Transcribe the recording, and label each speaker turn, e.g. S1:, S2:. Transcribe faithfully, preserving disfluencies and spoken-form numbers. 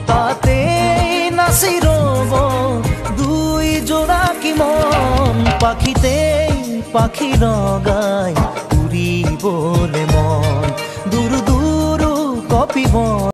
S1: তাতেই নাচি রব দুই জোড়া কি মন, পাখিতেই পাখি রগায় উড়িবলে মন।